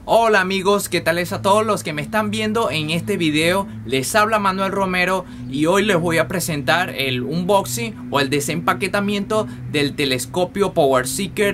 Hola amigos, ¿qué tal es a todos los que me están viendo en este video? Les habla Manuel Romero y hoy les voy a presentar el unboxing o el desempaquetamiento del telescopio PowerSeeker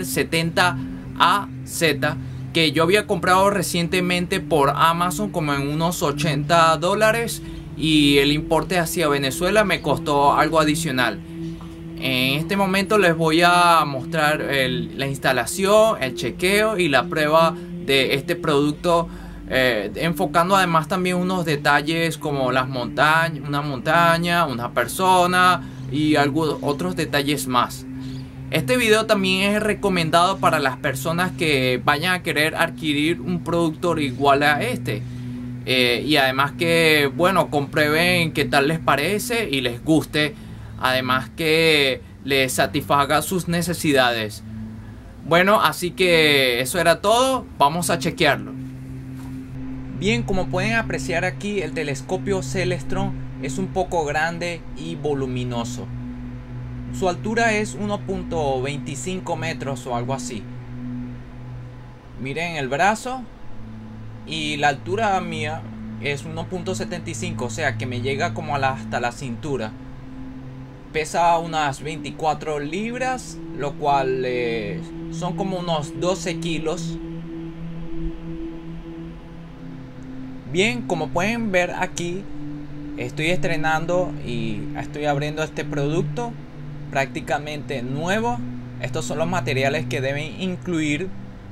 70AZ que yo había comprado recientemente por Amazon como en unos $80 y el importe hacia Venezuela me costó algo adicional. En este momento les voy a mostrar la instalación, el chequeo y la prueba de este producto, enfocando además también unos detalles como las montañas, una persona y algunos otros detalles más. Este video también es recomendado para las personas que vayan a querer adquirir un producto igual a este. Y además que, bueno, comprueben qué tal les parece y les guste. Además que les satisfaga sus necesidades. Bueno, así que eso era todo. Vamos a chequearlo. Bien, como pueden apreciar aquí, el telescopio Celestron es un poco grande y voluminoso. Su altura es 1.25 metros o algo así. Miren el brazo. Y la altura mía es 1.75, o sea que me llega como hasta la cintura. Pesa unas 24 libras, lo cual son como unos 12 kilos. Bien, como pueden ver aquí, estoy estrenando y estoy abriendo este producto prácticamente nuevo. Estos son los materiales que deben incluir.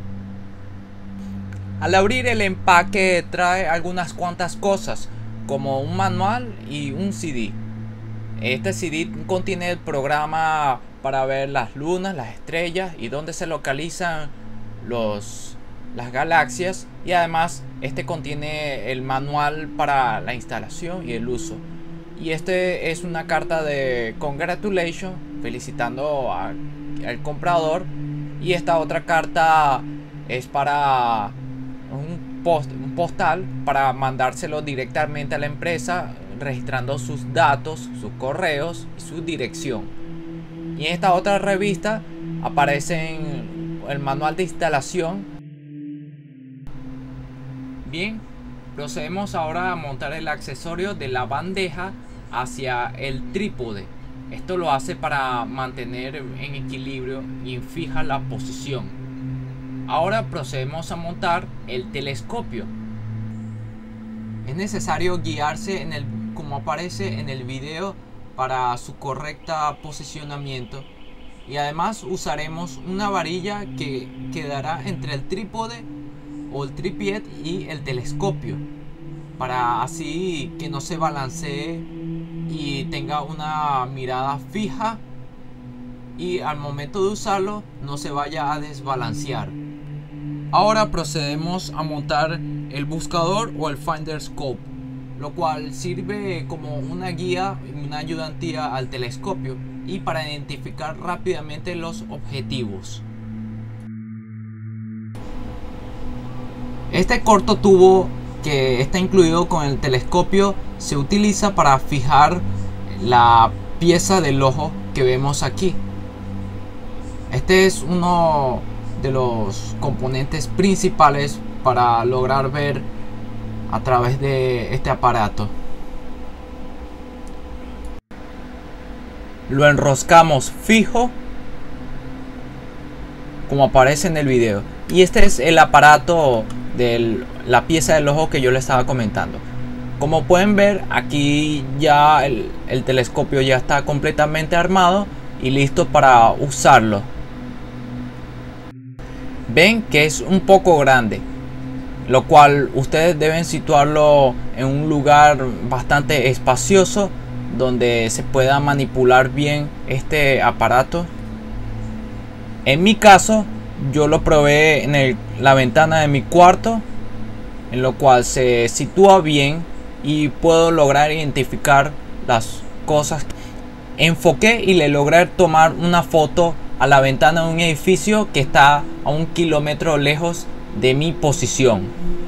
Al abrir el empaque trae algunas cuantas cosas, como un manual y un CD. Este CD contiene el programa para ver las lunas, las estrellas y dónde se localizan las galaxias. Y además este contiene el manual para la instalación y el uso. Y este es una carta de congratulations, felicitando al comprador. Y esta otra carta es para un postal para mandárselo directamente a la empresa, registrando sus datos, sus correos y su dirección. Y en esta otra revista aparecen el manual de instalación. Bien, procedemos ahora a montar el accesorio de la bandeja hacia el trípode. Esto lo hace para mantener en equilibrio y fija la posición. Ahora procedemos a montar el telescopio. Es necesario guiarse como aparece en el video para su correcta posicionamiento, y además usaremos una varilla que quedará entre el trípode o el trípode y el telescopio, para así que no se balancee y tenga una mirada fija y al momento de usarlo no se vaya a desbalancear. Ahora procedemos a montar el buscador o el Finder Scope, lo cual sirve como una guía y una ayudantía al telescopio y para identificar rápidamente los objetivos. Este corto tubo que está incluido con el telescopio se utiliza para fijar la pieza del ojo que vemos aquí. Este es uno de los componentes principales para lograr ver a través de este aparato. Lo enroscamos fijo como aparece en el video, y este es el aparato de la pieza del ojo que yo les estaba comentando. Como pueden ver aquí ya el telescopio ya está completamente armado y listo para usarlo. Ven que es un poco grande, lo cual ustedes deben situarlo en un lugar bastante espacioso donde se pueda manipular bien este aparato. En mi caso yo lo probé en la ventana de mi cuarto, en lo cual se sitúa bien y puedo lograr identificar las cosas. Enfoqué y le logré tomar una foto a la ventana de un edificio que está a 1 kilómetro lejos de mi posición.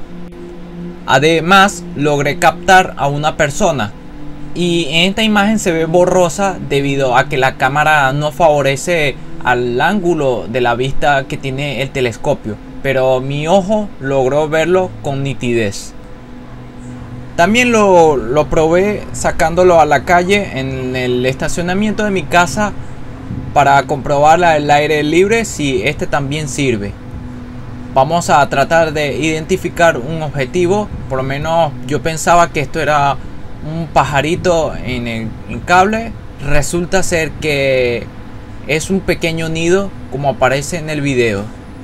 Además logré captar a una persona, y en esta imagen se ve borrosa debido a que la cámara no favorece al ángulo de la vista que tiene el telescopio, pero mi ojo logró verlo con nitidez. También lo probé sacándolo a la calle en el estacionamiento de mi casa para comprobar el aire libre si este también sirve. Vamos a tratar de identificar un objetivo. Por lo menos yo pensaba que esto era un pajarito en cable. Resulta ser que es un pequeño nido, como aparece en el video.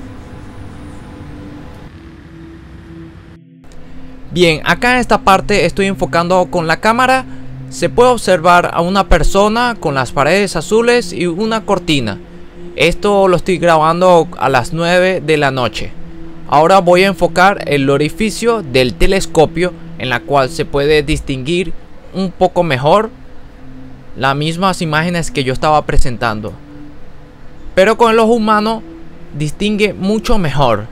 Bien, acá en esta parte estoy enfocando con la cámara. Se puede observar a una persona con las paredes azules y una cortina. Esto lo estoy grabando a las 9 de la noche. Ahora voy a enfocar el orificio del telescopio, en la cual se puede distinguir un poco mejor las mismas imágenes que yo estaba presentando. Pero con el ojo humano distingue mucho mejor.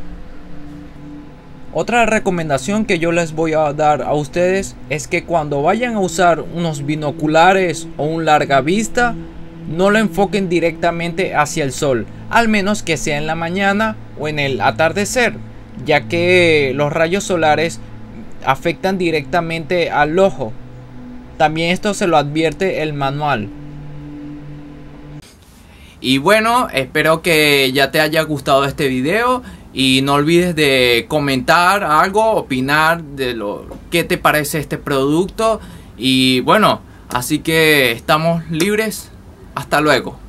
Otra recomendación que yo les voy a dar a ustedes es que cuando vayan a usar unos binoculares o un larga vista, no lo enfoquen directamente hacia el sol, al menos que sea en la mañana o en el atardecer, ya que los rayos solares afectan directamente al ojo. También esto se lo advierte el manual. Y bueno, espero que ya te haya gustado este video. Y no olvides de comentar algo, opinar de lo que te parece este producto. Y bueno, así que estamos libres. Hasta luego.